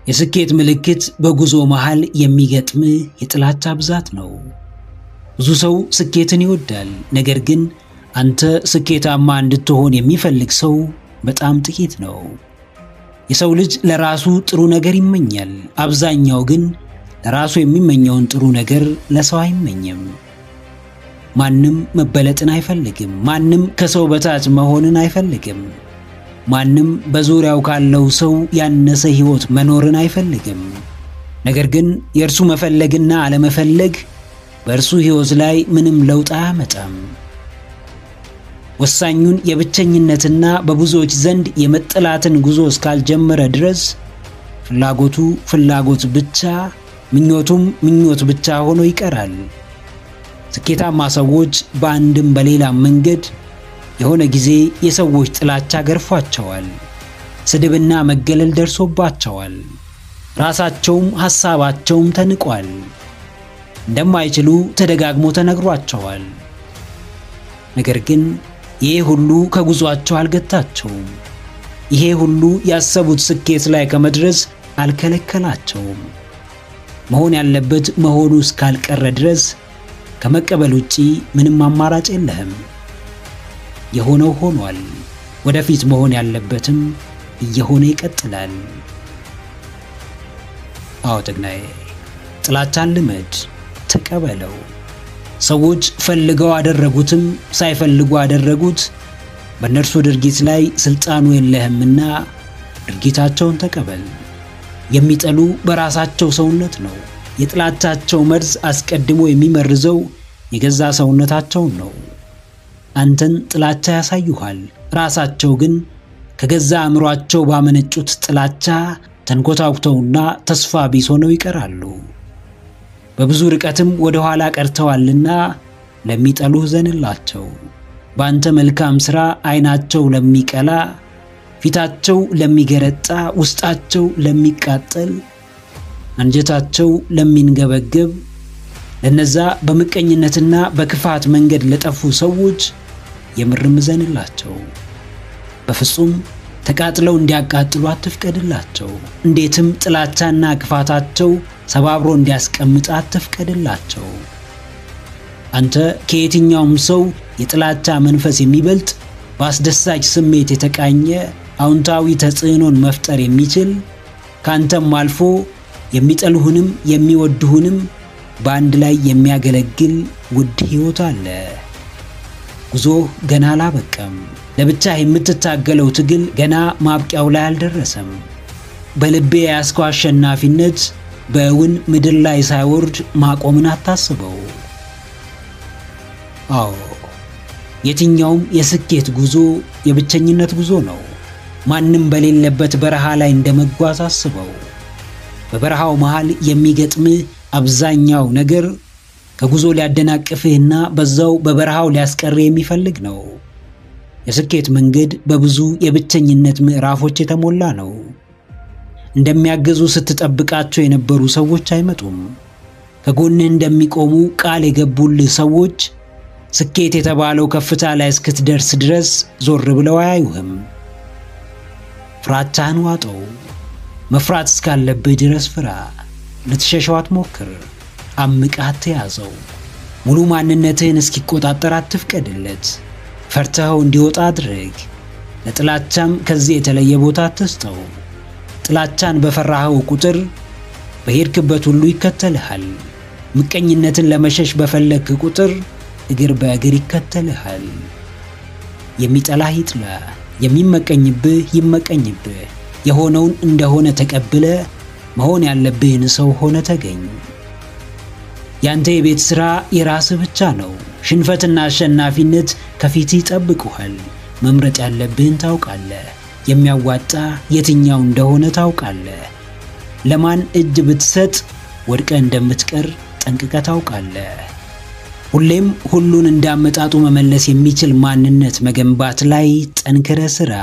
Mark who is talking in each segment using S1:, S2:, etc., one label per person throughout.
S1: የስኬት ምልክት በጉዞ መሃል የሚገጥም የጥላቻ ብዛት ነው። ብዙ ሰው ስኬትን ይወዳል፣ ነገር ግን አንተ ስኬታማ እንድትሆን የሚፈልግ ሰው በጣም ጥቂት ነው። የሰው ልጅ ለራሱ ጥሩ ነገር ይመኛል፣ አብዛኛው ግን ለራሱ የሚመኘውን ጥሩ ነገር ለሰው አይመኝም። ማንም መበለጥን አይፈልግም፣ ማንም ከሰው በታች መሆንን አይፈልግም። ማንም በዙሪያው ካለው ሰው ያነሰ ህይወት መኖርን አይፈልግም። ነገር ግን የእርሱ መፈለግና አለመፈለግ በእርሱ ህይወት ላይ ምንም ለውጥ አያመጣም። ወሳኙን የብቸኝነትና በብዙዎች ዘንድ የመጠላትን ጉዞ እስካልጀመረ ድረስ ፍላጎቱ ፍላጎት ብቻ፣ ምኞቱም ምኞት ብቻ ሆኖ ይቀራል። ስኬታማ ሰዎች በአንድም በሌላም መንገድ የሆነ ጊዜ የሰዎች ጥላቻ ገርፏቸዋል፣ ስድብና መገለል ደርሶባቸዋል፣ ራሳቸውም ሐሳባቸውም ተንቋል፣ እንደማይችሉ ተደጋግሞ ተነግሯቸዋል። ነገር ግን ይሄ ሁሉ ከጉዟቸው አልገታቸውም። ይሄ ሁሉ ያሰቡት ስኬት ላይ ከመድረስ አልከለከላቸውም። መሆን ያለበት መሆኑ እስካልቀረ ድረስ ከመቀበል ውጪ ምንም አማራጭ የለህም። የሆነው ሆኗል። ወደፊት መሆን ያለበትም እየሆነ ይቀጥላል። አዎ ተግናዬ፣ ጥላቻን ልመድ፣ ተቀበለው። ሰዎች ፈልገው አደረጉትም ሳይፈልጉ አደረጉት፣ በእነርሱ ድርጊት ላይ ስልጣኑ የለህምና ድርጊታቸውን ተቀበል። የሚጠሉ በራሳቸው ሰውነት ነው። የጥላቻቸው መርዝ አስቀድሞ የሚመርዘው የገዛ ሰውነታቸውን ነው። አንተን ጥላቻ ያሳዩሃል፣ ራሳቸው ግን ከገዛ አእምሯቸው ባመነጩት ጥላቻ ተንኮታኩተውና ተስፋ ቢስ ሆነው ይቀራሉ። በብዙ ርቀትም ወደ ኋላ ቀርተዋልና ለሚጠሉህ ዘንላቸው። በአንተ መልካም ሥራ አይናቸው ለሚቀላ፣ ፊታቸው ለሚገረጣ፣ ውስጣቸው ለሚቃጠል፣ አንጀታቸው ለሚንገበገብ፣ ለነዛ በመቀኝነትና በክፋት መንገድ ለጠፉ ሰዎች የምርም ዘንላቸው። በፍጹም ተቃጥለው እንዲያቃጥሉ አትፍቀድላቸው። እንዴትም ጥላቻና ክፋታቸው ሰባብሮ እንዲያስቀምጥ አትፍቀድላቸው። አንተ ከየትኛውም ሰው የጥላቻ መንፈስ የሚበልጥ በአስደሳች ስሜት የተቃኘ አውንታዊ ተጽዕኖን መፍጠር የሚችል ካንተም አልፎ የሚጠሉህንም የሚወዱህንም በአንድ ላይ የሚያገለግል ውድ ህይወት አለ። ጉዞ ገና አላበቃም። ለብቻ የምትታገለው ትግል ገና ማብቂያው ላይ አልደረሰም። በልቤ ያስኳ አሸናፊነት በእውን ምድር ላይ ሳይወርድ ማቆምን አታስበው። አዎ የትኛውም የስኬት ጉዞ የብቸኝነት ጉዞ ነው። ማንም በሌለበት በረሃ ላይ እንደመጓዝ አስበው። በበረሃው መሃል የሚገጥምህ አብዛኛው ነገር ከጉዞ ሊያደናቅፍህና በዛው በበረሃው ሊያስቀርህ የሚፈልግ ነው። የስኬት መንገድ በብዙ የብቸኝነት ምዕራፎች የተሞላ ነው። እንደሚያገዙ ስትጠብቃቸው የነበሩ ሰዎች አይመጡም። ከጎንህ እንደሚቆሙ ቃል የገቡልህ ሰዎች ስኬት የተባለው ከፍታ ላይ እስክትደርስ ድረስ ዞር ብለው አያዩህም። ፍራቻህን ዋጠው። መፍራት እስካለብህ ድረስ ፍራ። ልትሸሸው አትሞክር። አምቀህ አትያዘው። ሙሉ ማንነትህን እስኪቆጣጠር አትፍቀድለት። ፈርተኸው እንዲወጣ አድርግ። ለጥላቻም ከዚህ የተለየ ቦታ አትስጠው። ጥላቻን በፈራኸው ቁጥር በሄድክበት ሁሉ ይከተልሃል። ምቀኝነትን ለመሸሽ በፈለክ ቁጥር እግር በእግር ይከተልሃል። የሚጠላህ ይጥላ፣ የሚመቀኝብህ ይመቀኝብህ። የሆነውን እንደሆነ ተቀብለ መሆን ያለብህን ሰው ሆነ ተገኝ። ያንተ የቤት ሥራ የራስህ ብቻ ነው። ሽንፈትና አሸናፊነት ከፊት ይጠብቁሃል። መምረጥ ያለብህን ታውቃለህ። የሚያዋጣ የትኛው እንደሆነ ታውቃለህ። ለማን እጅ ብትሰጥ ወድቀ እንደምትቀር ጠንቅቀህ ታውቃለህ። ሁሌም ሁሉን እንዳመጣጡ መመለስ የሚችል ማንነት መገንባት ላይ ጠንክረህ ስራ።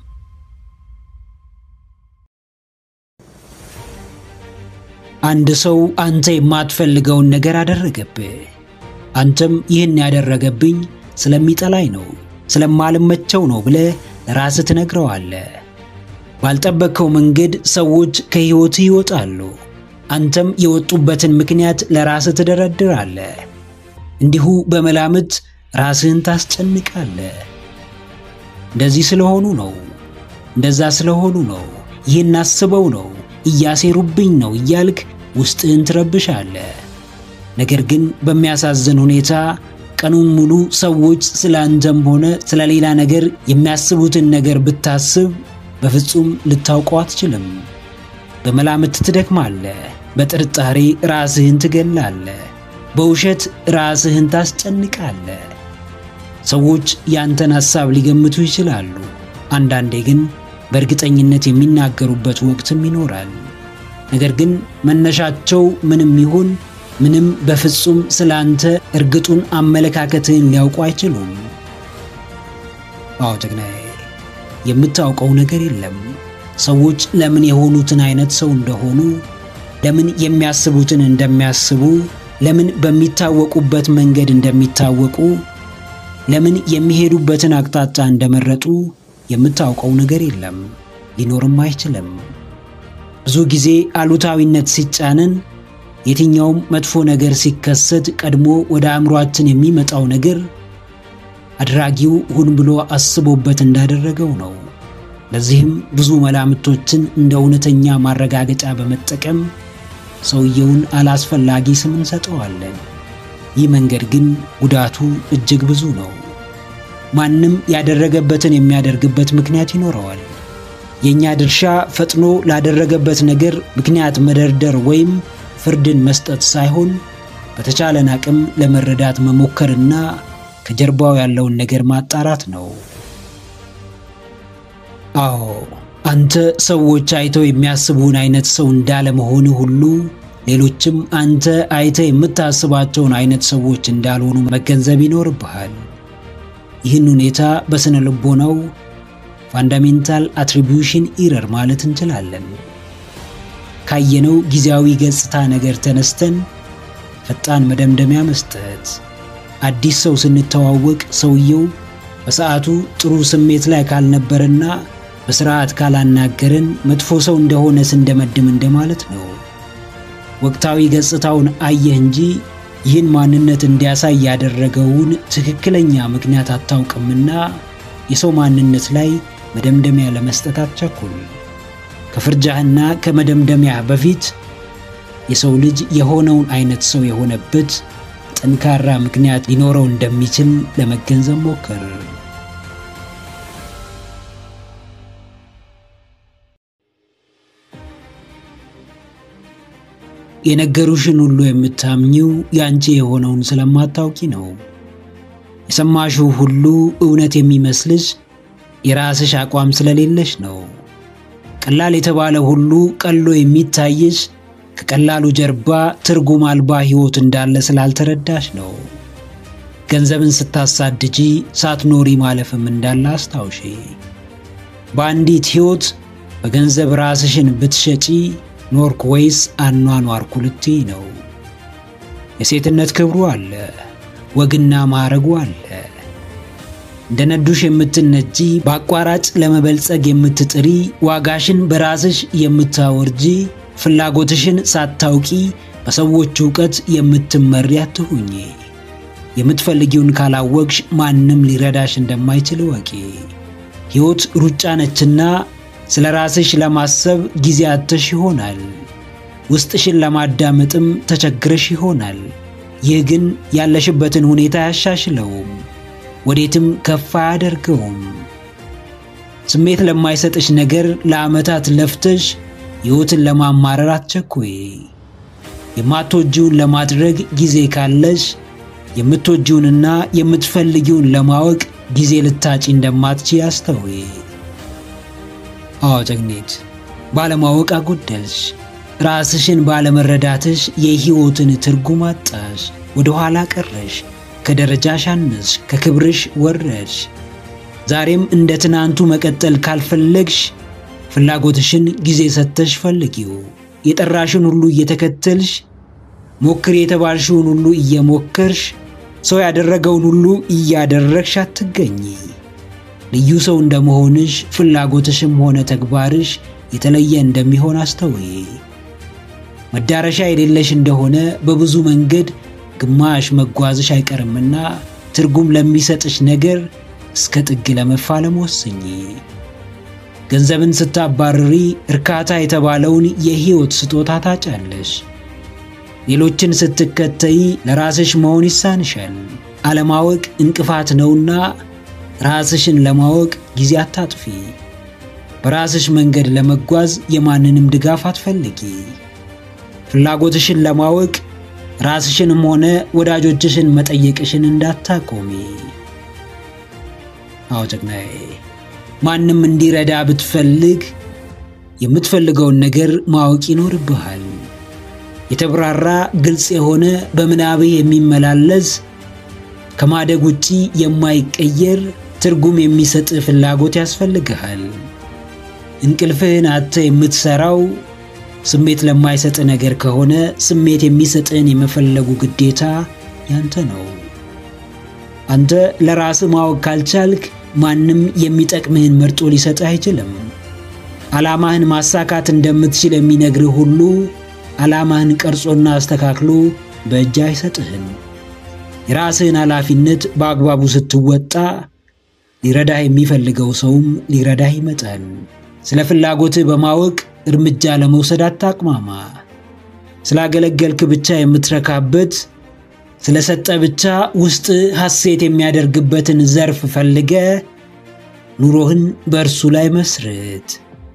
S1: አንድ ሰው አንተ የማትፈልገውን ነገር አደረገብህ። አንተም ይህን ያደረገብኝ ስለሚጠላኝ ነው፣ ስለማልመቸው ነው ብለህ ለራስህ ትነግረዋለህ። ባልጠበቀው መንገድ ሰዎች ከህይወት ይወጣሉ። አንተም የወጡበትን ምክንያት ለራስህ ትደረድራለህ። እንዲሁ በመላምት ራስህን ታስጨንቃለህ። እንደዚህ ስለሆኑ ነው፣ እንደዛ ስለሆኑ ነው፣ ይህን አስበው ነው፣ እያሴሩብኝ ነው እያልክ ውስጥህን ትረብሻለህ። ነገር ግን በሚያሳዝን ሁኔታ ቀኑን ሙሉ ሰዎች ስላንተም ሆነ ስለሌላ ነገር የሚያስቡትን ነገር ብታስብ በፍጹም ልታውቀው አትችልም። በመላምት ትደክማለህ፣ በጥርጣሬ ራስህን ትገላለህ፣ በውሸት ራስህን ታስጨንቃለህ። ሰዎች ያንተን ሐሳብ ሊገምቱ ይችላሉ። አንዳንዴ ግን በእርግጠኝነት የሚናገሩበት ወቅትም ይኖራል። ነገር ግን መነሻቸው ምንም ይሁን ምንም በፍጹም ስላንተ እርግጡን አመለካከትህን ሊያውቁ አይችሉም። አዎ ጀግናዬ፣ የምታውቀው ነገር የለም። ሰዎች ለምን የሆኑትን አይነት ሰው እንደሆኑ፣ ለምን የሚያስቡትን እንደሚያስቡ፣ ለምን በሚታወቁበት መንገድ እንደሚታወቁ፣ ለምን የሚሄዱበትን አቅጣጫ እንደመረጡ የምታውቀው ነገር የለም፣ ሊኖርም አይችልም። ብዙ ጊዜ አሉታዊነት ሲጫነን፣ የትኛውም መጥፎ ነገር ሲከሰት ቀድሞ ወደ አእምሮአችን የሚመጣው ነገር አድራጊው ሁን ብሎ አስቦበት እንዳደረገው ነው። ለዚህም ብዙ መላምቶችን እንደ እውነተኛ ማረጋገጫ በመጠቀም ሰውየውን አላስፈላጊ ስም እንሰጠዋለን። ይህ መንገድ ግን ጉዳቱ እጅግ ብዙ ነው። ማንም ያደረገበትን የሚያደርግበት ምክንያት ይኖረዋል። የኛ ድርሻ ፈጥኖ ላደረገበት ነገር ምክንያት መደርደር ወይም ፍርድን መስጠት ሳይሆን በተቻለን አቅም ለመረዳት መሞከርና ከጀርባው ያለውን ነገር ማጣራት ነው። አዎ አንተ ሰዎች አይተው የሚያስቡን አይነት ሰው እንዳለመሆን ሁሉ ሌሎችም አንተ አይተ የምታስባቸውን አይነት ሰዎች እንዳልሆኑ መገንዘብ ይኖርብሃል። ይህን ሁኔታ በስነ ልቦናው ፋንዳሜንታል አትሪቢዩሽን ኢረር ማለት እንችላለን። ካየነው ጊዜያዊ ገጽታ ነገር ተነስተን ፈጣን መደምደሚያ መስጠት። አዲስ ሰው ስንተዋወቅ ሰውየው በሰዓቱ ጥሩ ስሜት ላይ ካልነበረና በስርዓት ካላናገረን መጥፎ ሰው እንደሆነ ስንደመድም እንደማለት ነው። ወቅታዊ ገጽታውን አየህ እንጂ ይህን ማንነት እንዲያሳይ ያደረገውን ትክክለኛ ምክንያት አታውቅምና የሰው ማንነት ላይ መደምደሚያ ለመስጠት አትቸኩል። ከፍርጃህና ከመደምደሚያ በፊት የሰው ልጅ የሆነውን አይነት ሰው የሆነበት ጠንካራ ምክንያት ሊኖረው እንደሚችል ለመገንዘብ ሞክር። የነገሩሽን ሁሉ የምታምኚው ያንቺ የሆነውን ስለማታውቂ ነው። የሰማሽው ሁሉ እውነት የሚመስልሽ የራስሽ አቋም ስለሌለሽ ነው። ቀላል የተባለ ሁሉ ቀሎ የሚታይሽ ከቀላሉ ጀርባ ትርጉም አልባ ህይወት እንዳለ ስላልተረዳሽ ነው። ገንዘብን ስታሳድጂ ሳትኖሪ ማለፍም እንዳለ አስታውሺ። በአንዲት ህይወት በገንዘብ ራስሽን ብትሸጪ ኖርክ ወይስ አኗኗርኩ ልትይ ነው። የሴትነት ክብሩ አለ፣ ወግና ማዕረጉ አለ። እንደነዱሽ የምትነጂ፣ በአቋራጭ ለመበልጸግ የምትጥሪ፣ ዋጋሽን በራስሽ የምታወርጂ፣ ፍላጎትሽን ሳታውቂ በሰዎች ዕውቀት የምትመሪ አትሁኚ። የምትፈልጊውን ካላወቅሽ ማንም ሊረዳሽ እንደማይችል ወቂ። ህይወት ሩጫ ነችና ስለ ራስሽ ለማሰብ ጊዜ አጥተሽ ይሆናል። ውስጥሽን ለማዳመጥም ተቸግረሽ ይሆናል። ይህ ግን ያለሽበትን ሁኔታ ያሻሽለውም፣ ወዴትም ከፍ አያደርገውም። ስሜት ለማይሰጥሽ ነገር ለዓመታት ለፍተሽ ህይወትን ለማማረር አትቸኩይ። የማትወጂውን ለማድረግ ጊዜ ካለሽ የምትወጂውንና የምትፈልጊውን ለማወቅ ጊዜ ልታጪ እንደማትችይ አስተውይ። አዎ ጀግኔት፣ ባለማወቅ አጎደልሽ። ራስሽን ባለመረዳትሽ የህይወትን ትርጉም አጣሽ። ወደ ኋላ ቀረሽ፣ ከደረጃሽ አነስሽ፣ ከክብርሽ ወረድሽ። ዛሬም እንደ ትናንቱ መቀጠል ካልፈለግሽ ፍላጎትሽን ጊዜ ሰጥተሽ ፈልጊው። የጠራሽን ሁሉ እየተከተልሽ፣ ሞክር የተባልሽውን ሁሉ እየሞከርሽ፣ ሰው ያደረገውን ሁሉ እያደረግሽ አትገኚ። ልዩ ሰው እንደመሆንሽ ፍላጎትሽም ሆነ ተግባርሽ የተለየ እንደሚሆን አስተውይ። መዳረሻ የሌለሽ እንደሆነ በብዙ መንገድ ግማሽ መጓዝሽ አይቀርምና ትርጉም ለሚሰጥሽ ነገር እስከ ጥግ ለመፋለም ወስኚ። ገንዘብን ስታባርሪ እርካታ የተባለውን የህይወት ስጦታ ታጫለሽ። ሌሎችን ስትከተይ ለራስሽ መሆን ይሳንሻል። አለማወቅ እንቅፋት ነውና ራስሽን ለማወቅ ጊዜ አታጥፊ። በራስሽ መንገድ ለመጓዝ የማንንም ድጋፍ አትፈልጊ። ፍላጎትሽን ለማወቅ ራስሽንም ሆነ ወዳጆችሽን መጠየቅሽን እንዳታቆሚ። አዎ ጀግናዬ፣ ማንም እንዲረዳ ብትፈልግ የምትፈልገውን ነገር ማወቅ ይኖርብሃል። የተብራራ ግልጽ የሆነ በምናብህ የሚመላለስ ከማደግ ውጪ የማይቀየር ትርጉም የሚሰጥ ፍላጎት ያስፈልግሃል። እንቅልፍህን አጥተ የምትሰራው ስሜት ለማይሰጥ ነገር ከሆነ ስሜት የሚሰጥን የመፈለጉ ግዴታ ያንተ ነው። አንተ ለራስህ ማወቅ ካልቻልክ ማንም የሚጠቅምህን መርጦ ሊሰጥህ አይችልም። ዓላማህን ማሳካት እንደምትችል የሚነግርህ ሁሉ ዓላማህን ቀርጾና አስተካክሎ በእጅ አይሰጥህም። የራስህን ኃላፊነት በአግባቡ ስትወጣ ሊረዳህ የሚፈልገው ሰውም ሊረዳህ ይመጣል። ስለ ፍላጎትህ በማወቅ እርምጃ ለመውሰድ አታቅማማ። ስላገለገልክ ብቻ የምትረካበት ስለሰጠ ብቻ ውስጥ ሐሴት የሚያደርግበትን ዘርፍ ፈልገ ኑሮህን በእርሱ ላይ መስርት።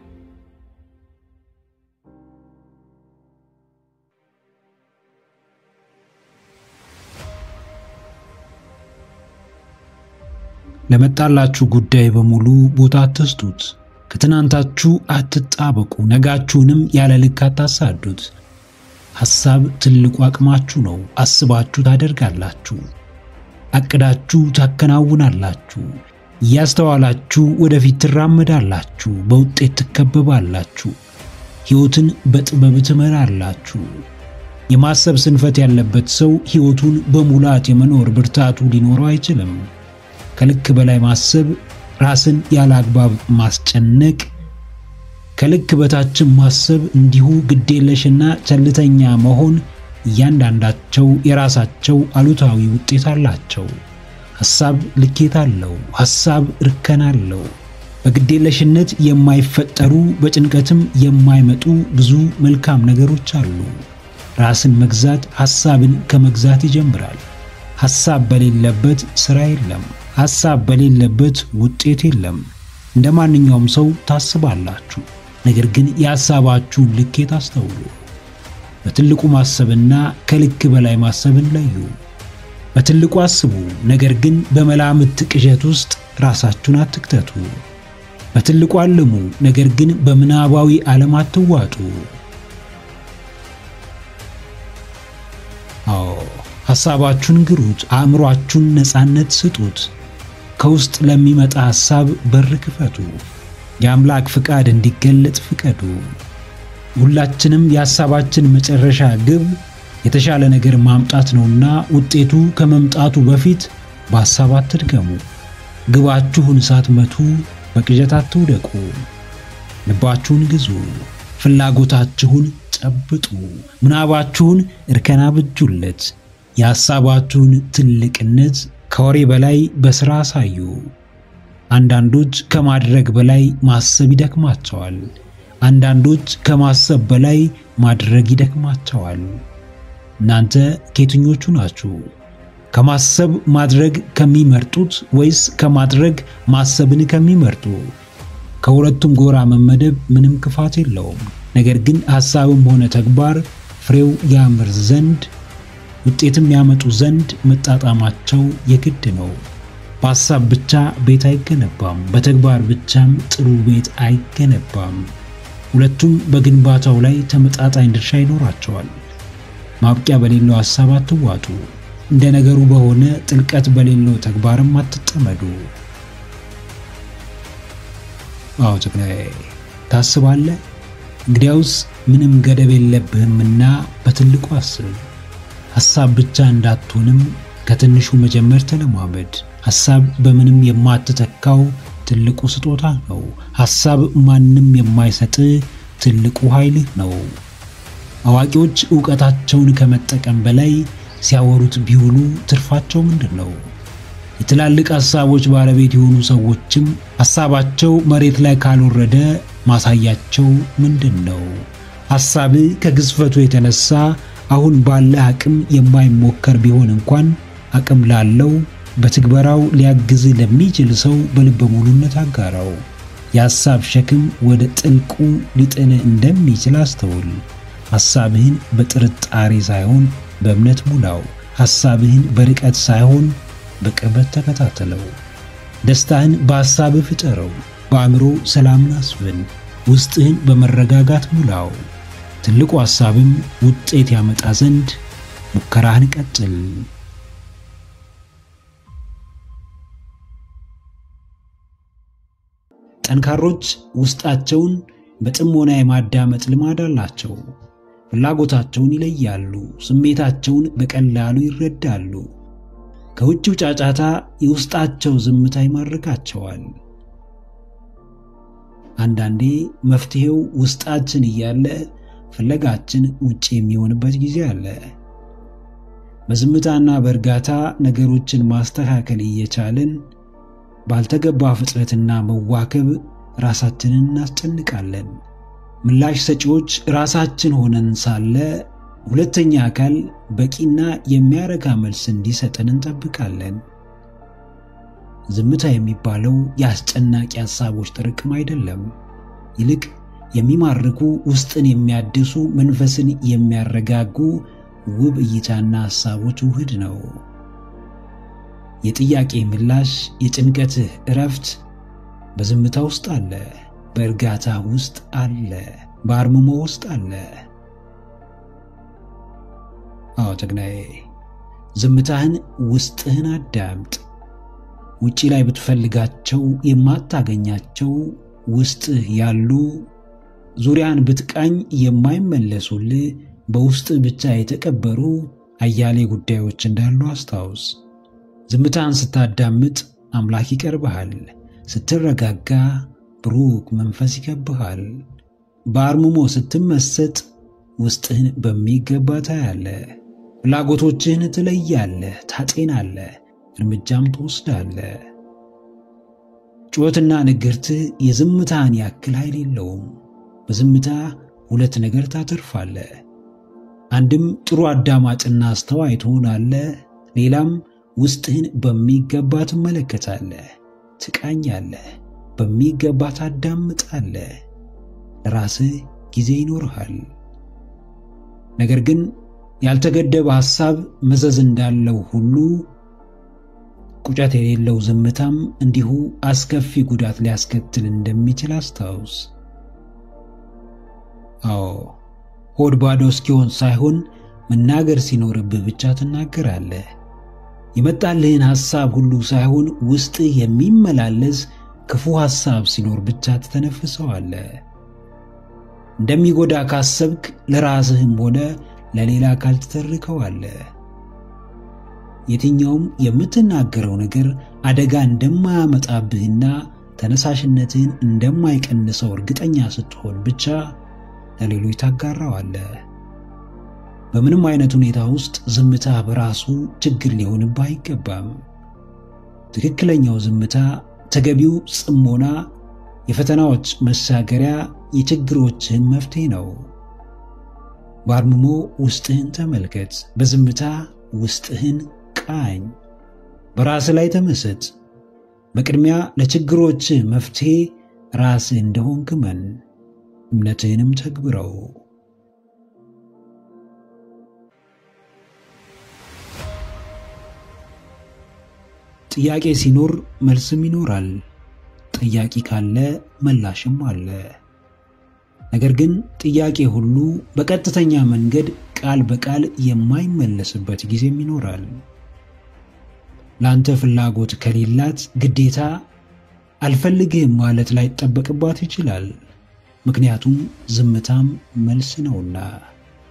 S1: ለመጣላችሁ ጉዳይ በሙሉ ቦታ አትስጡት። ከትናንታችሁ አትጣበቁ። ነጋችሁንም ያለ ልክ አታሳዱት። ሐሳብ ትልቁ አቅማችሁ ነው። አስባችሁ ታደርጋላችሁ። አቅዳችሁ ታከናውናላችሁ። ያስተዋላችሁ ወደፊት ትራመዳላችሁ። በውጤት ትከበባላችሁ። ሕይወትን በጥበብ ትመራላችሁ። የማሰብ ስንፈት ያለበት ሰው ሕይወቱን በሙላት የመኖር ብርታቱ ሊኖረው አይችልም። ከልክ በላይ ማሰብ ራስን ያለ አግባብ ማስጨነቅ፣ ከልክ በታችም ማሰብ እንዲሁ ግዴለሽና ቸልተኛ መሆን እያንዳንዳቸው የራሳቸው አሉታዊ ውጤት አላቸው። ሐሳብ ልኬት አለው። ሐሳብ እርከን አለው። በግዴለሽነት የማይፈጠሩ በጭንቀትም የማይመጡ ብዙ መልካም ነገሮች አሉ። ራስን መግዛት ሐሳብን ከመግዛት ይጀምራል። ሐሳብ በሌለበት ሥራ የለም። ሐሳብ በሌለበት ውጤት የለም። እንደማንኛውም ሰው ታስባላችሁ፣ ነገር ግን የሐሳባችሁን ልኬት አስተውሉ። በትልቁ ማሰብና ከልክ በላይ ማሰብን ለዩ። በትልቁ አስቡ፣ ነገር ግን በመላምት ቅዠት ውስጥ ራሳችሁን አትክተቱ። በትልቁ አልሙ፣ ነገር ግን በምናባዊ ዓለም አትዋጡ። ሐሳባችሁን ግሩት፣ አእምሮአችሁን ነፃነት ስጡት። ከውስጥ ለሚመጣ ሐሳብ በር ክፈቱ። የአምላክ ፍቃድ እንዲገለጥ ፍቀዱ። ሁላችንም የሐሳባችን መጨረሻ ግብ የተሻለ ነገር ማምጣት ነውና ውጤቱ ከመምጣቱ በፊት በሐሳብ አትድገሙ። ግባችሁን ሳትመቱ በቅዠት አትውደቁ። ልባችሁን ግዙ። ፍላጎታችሁን ጨብጡ። ምናባችሁን እርከና ብጁለት። የሐሳባችሁን ትልቅነት ከወሬ በላይ በሥራ አሳዩ። አንዳንዶች ከማድረግ በላይ ማሰብ ይደክማቸዋል። አንዳንዶች ከማሰብ በላይ ማድረግ ይደክማቸዋል። እናንተ ከየትኞቹ ናችሁ? ከማሰብ ማድረግ ከሚመርጡት ወይስ ከማድረግ ማሰብን ከሚመርጡ? ከሁለቱም ጎራ መመደብ ምንም ክፋት የለውም። ነገር ግን ሐሳብም ሆነ ተግባር ፍሬው ያምር ዘንድ ውጤትም ያመጡ ዘንድ መጣጣማቸው የግድ ነው። በሐሳብ ብቻ ቤት አይገነባም፣ በተግባር ብቻም ጥሩ ቤት አይገነባም። ሁለቱም በግንባታው ላይ ተመጣጣኝ ድርሻ ይኖራቸዋል። ማብቂያ በሌለው ሐሳብ አትዋጡ። እንደ ነገሩ በሆነ ጥልቀት በሌለው ተግባርም አትጠመዱ። አዎ ጀግናዬ፣ ታስባለህ? እንግዲያውስ ምንም ገደብ የለብህምና በትልቁ አስብ። ሐሳብ ብቻ እንዳትሆንም ከትንሹ መጀመር ተለማመድ። ሐሳብ በምንም የማትተካው ትልቁ ስጦታ ነው። ሐሳብ ማንም የማይሰጥ ትልቁ ኃይል ነው። አዋቂዎች ዕውቀታቸውን ከመጠቀም በላይ ሲያወሩት ቢውሉ ትርፋቸው ምንድነው? የትላልቅ ሐሳቦች ባለቤት የሆኑ ሰዎችም ሐሳባቸው መሬት ላይ ካልወረደ ማሳያቸው ምንድነው? ሐሳብ ከግዝፈቱ የተነሳ አሁን ባለ አቅም የማይሞከር ቢሆን እንኳን አቅም ላለው በትግበራው ሊያግዝ ለሚችል ሰው በልበ ሙሉነት አጋራው። የሐሳብ ሸክም ወደ ጥልቁ ሊጥል እንደሚችል አስተውል። ሐሳብህን በጥርጣሬ ሳይሆን በእምነት ሙላው። ሐሳብህን በርቀት ሳይሆን በቅርበት ተከታተለው። ደስታህን በሐሳብህ ፍጠረው። በአእምሮ ሰላምን አስፍን። ውስጥህን በመረጋጋት ሙላው። ትልቁ ሐሳብም ውጤት ያመጣ ዘንድ ሙከራህን ቀጥል። ጠንካሮች ውስጣቸውን በጥሞና የማዳመጥ ልማድ አላቸው። ፍላጎታቸውን ይለያሉ። ስሜታቸውን በቀላሉ ይረዳሉ። ከውጭው ጫጫታ የውስጣቸው ዝምታ ይማርካቸዋል። አንዳንዴ መፍትሄው ውስጣችን እያለ ፍለጋችን ውጪ የሚሆንበት ጊዜ አለ። በዝምታና በእርጋታ ነገሮችን ማስተካከል እየቻልን ባልተገባ ፍጥነትና መዋከብ ራሳችንን እናስጨንቃለን። ምላሽ ሰጪዎች ራሳችን ሆነን ሳለ ሁለተኛ አካል በቂና የሚያረካ መልስ እንዲሰጠን እንጠብቃለን። ዝምታ የሚባለው የአስጨናቂ ሐሳቦች ጥርቅም አይደለም። ይልቅ የሚማርኩ ውስጥን የሚያድሱ መንፈስን የሚያረጋጉ ውብ እይታና ሐሳቦች ውህድ ነው። የጥያቄ ምላሽ፣ የጭንቀትህ እረፍት በዝምታ ውስጥ አለ። በእርጋታ ውስጥ አለ። በአርምሞ ውስጥ አለ። አዎ ተግናዬ፣ ዝምታህን ውስጥህን አዳምጥ። ውጪ ላይ ብትፈልጋቸው የማታገኛቸው ውስጥህ ያሉ ዙሪያን ብትቃኝ የማይመለሱልህ በውስጥ ብቻ የተቀበሩ አያሌ ጉዳዮች እንዳሉ አስታውስ። ዝምታን ስታዳምጥ አምላክ ይቀርብሃል። ስትረጋጋ ብሩክ መንፈስ ይከብሃል። በአርምሞ ስትመሰጥ ውስጥህን በሚገባ ታያለህ። ፍላጎቶችህን ትለያለህ፣ ታጤናለህ፣ እርምጃም ትወስዳለህ። ጩኸትና ንግርትህ የዝምታን ያክል ኃይል የለውም። በዝምታ ሁለት ነገር ታተርፋለህ። አንድም ጥሩ አዳማጭና አስተዋይ ትሆናለህ። ሌላም ውስጥህን በሚገባ ትመለከታለህ፣ ትቃኛለህ፣ በሚገባ ታዳምጣለህ። ለራስህ ጊዜ ይኖርሃል። ነገር ግን ያልተገደበ ሐሳብ መዘዝ እንዳለው ሁሉ ቁጨት የሌለው ዝምታም እንዲሁ አስከፊ ጉዳት ሊያስከትል እንደሚችል አስታውስ። አዎ ሆድ ባዶ እስኪሆን ሳይሆን መናገር ሲኖርብህ ብቻ ትናገራለህ። የመጣልህን ሐሳብ ሁሉ ሳይሆን ውስጥ የሚመላለስ ክፉ ሐሳብ ሲኖር ብቻ ትተነፍሰዋለህ። እንደሚጎዳ ካሰብክ ለራስህም ሆነ ለሌላ አካል ትተርከዋለህ። የትኛውም የምትናገረው ነገር አደጋ እንደማያመጣብህና ተነሳሽነትህን እንደማይቀንሰው እርግጠኛ ስትሆን ብቻ ለሌሎች ታጋራዋለህ። በምንም አይነት ሁኔታ ውስጥ ዝምታ በራሱ ችግር ሊሆንብህ አይገባም። ትክክለኛው ዝምታ፣ ተገቢው ጽሞና የፈተናዎች መሻገሪያ፣ የችግሮችህን መፍትሄ ነው። በአርምሞ ውስጥህን ተመልከት። በዝምታ ውስጥህን ቃኝ። በራስህ ላይ ተመሰጥ። በቅድሚያ ለችግሮችህ መፍትሄ ራስህ እንደሆንክ እመን። እምነትህንም ተግብረው። ጥያቄ ሲኖር መልስም ይኖራል። ጥያቄ ካለ ምላሽም አለ። ነገር ግን ጥያቄ ሁሉ በቀጥተኛ መንገድ ቃል በቃል የማይመለስበት ጊዜም ይኖራል። ላንተ ፍላጎት ከሌላት ግዴታ አልፈልግህም ማለት ላይ ተጠበቅባት ይችላል። ምክንያቱም ዝምታም መልስ ነውና።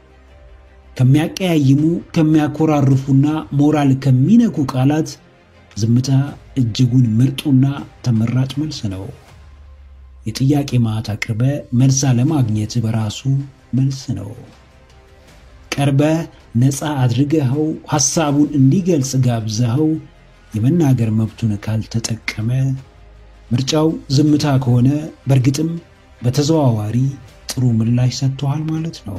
S1: ከሚያቀያይሙ ከሚያኮራርፉና ሞራል ከሚነኩ ቃላት ዝምታ እጅጉን ምርጡና ተመራጭ መልስ ነው። የጥያቄ ማዕት አቅርበ መልስ ለማግኘት በራሱ መልስ ነው። ቀርበ ነፃ አድርገኸው ሐሳቡን እንዲገልጽ ጋብዘኸው የመናገር መብቱን ካልተጠቀመ ምርጫው ዝምታ ከሆነ በርግጥም በተዘዋዋሪ ጥሩ ምላሽ ሰጥቷል ማለት ነው።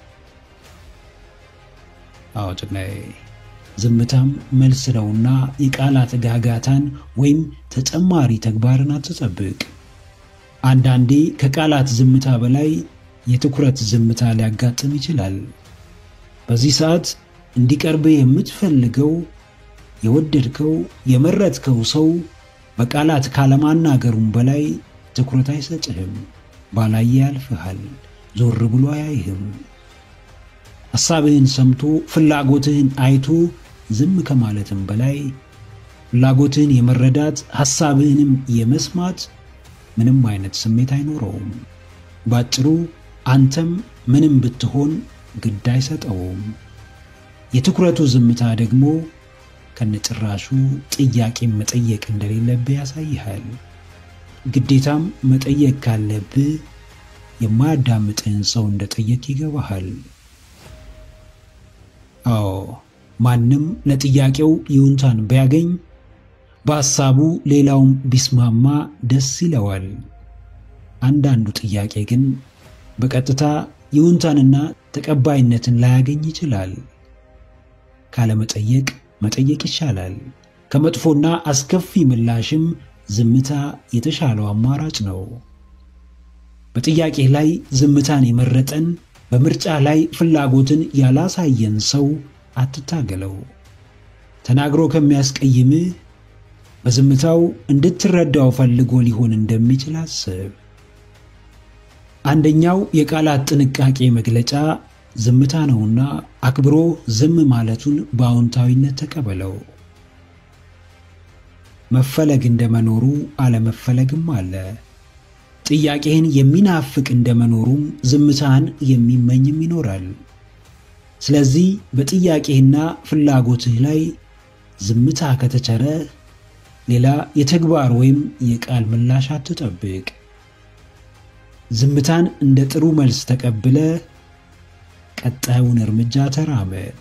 S1: አዎ ጥቅላይ ዝምታም መልስ ነውና የቃላት ጋጋታን ወይም ተጨማሪ ተግባርን አትጠብቅ። አንዳንዴ ከቃላት ዝምታ በላይ የትኩረት ዝምታ ሊያጋጥም ይችላል። በዚህ ሰዓት እንዲቀርብ የምትፈልገው የወደድከው የመረጥከው ሰው በቃላት ካለማናገሩም በላይ ትኩረት አይሰጥህም። ባላየ ያልፍሃል፣ ዞር ብሎ አያይህም። ሐሳብህን ሰምቶ ፍላጎትህን አይቶ ዝም ከማለትም በላይ ፍላጎትህን የመረዳት ሐሳብህንም የመስማት ምንም አይነት ስሜት አይኖረውም። ባጭሩ አንተም ምንም ብትሆን ግድ አይሰጠውም። የትኩረቱ ዝምታ ደግሞ ከነጭራሹ ጥያቄ መጠየቅ እንደሌለብህ ያሳይሃል። ግዴታም መጠየቅ ካለብህ የማያዳምጥህን ሰው እንደጠየቅ ይገባሃል። አዎ ማንም ለጥያቄው ይሁንታን ቢያገኝ በሐሳቡ ሌላውም ቢስማማ ደስ ይለዋል። አንዳንዱ ጥያቄ ግን በቀጥታ ይሁንታንና ተቀባይነትን ላያገኝ ይችላል። ካለመጠየቅ መጠየቅ ይሻላል። ከመጥፎና አስከፊ ምላሽም ዝምታ የተሻለው አማራጭ ነው። በጥያቄ ላይ ዝምታን የመረጠን በምርጫ ላይ ፍላጎትን ያላሳየን ሰው አትታገለው። ተናግሮ ከሚያስቀይምህ በዝምታው እንድትረዳው ፈልጎ ሊሆን እንደሚችል አስብ። አንደኛው የቃላት ጥንቃቄ መግለጫ ዝምታ ነውና አክብሮ ዝም ማለቱን በአዎንታዊነት ተቀበለው። መፈለግ እንደመኖሩ አለመፈለግም አለ። ጥያቄህን የሚናፍቅ እንደመኖሩም ዝምታን የሚመኝም ይኖራል። ስለዚህ በጥያቄህና ፍላጎትህ ላይ ዝምታ ከተቸረ ሌላ የተግባር ወይም የቃል ምላሽ አትጠብቅ። ዝምታን እንደ ጥሩ መልስ ተቀብለ ቀጣዩን እርምጃ ተራመድ።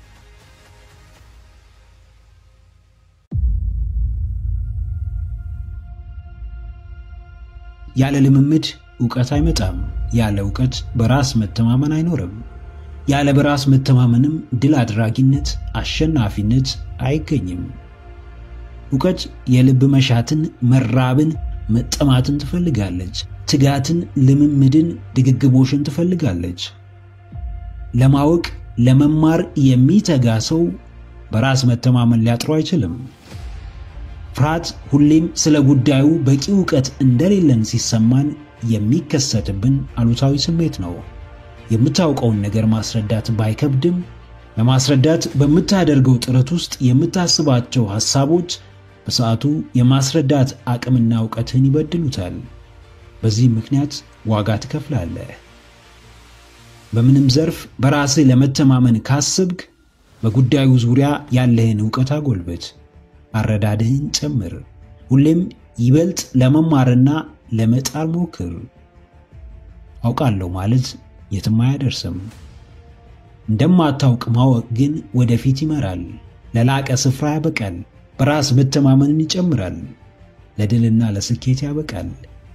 S1: ያለ ልምምድ ዕውቀት አይመጣም። ያለ ዕውቀት በራስ መተማመን አይኖርም። ያለ በራስ መተማመንም ድል አድራጊነት፣ አሸናፊነት አይገኝም። ዕውቀት የልብ መሻትን፣ መራብን፣ መጠማትን ትፈልጋለች። ትጋትን፣ ልምምድን፣ ድግግሞሽን ትፈልጋለች። ለማወቅ ለመማር የሚተጋ ሰው በራስ መተማመን ሊያጥሩ አይችልም። ፍርሃት ሁሌም ስለ ጉዳዩ በቂ ዕውቀት እንደሌለን ሲሰማን የሚከሰትብን አሉታዊ ስሜት ነው። የምታውቀውን ነገር ማስረዳት ባይከብድም ለማስረዳት በምታደርገው ጥረት ውስጥ የምታስባቸው ሐሳቦች በሰዓቱ የማስረዳት አቅምና ዕውቀትን ይበድሉታል። በዚህ ምክንያት ዋጋ ትከፍላለህ። በምንም ዘርፍ በራስህ ለመተማመን ካስብክ በጉዳዩ ዙሪያ ያለህን ዕውቀት አጎልበት፣ አረዳድህን ጨምር። ሁሌም ይበልጥ ለመማርና ለመጣር ሞክር። አውቃለሁ ማለት የትም አያደርስም። እንደማታውቅ ማወቅ ግን ወደፊት ይመራል፣ ለላቀ ስፍራ ያበቃል፣ በራስ መተማመንን ይጨምራል፣ ለድልና ለስኬት ያበቃል።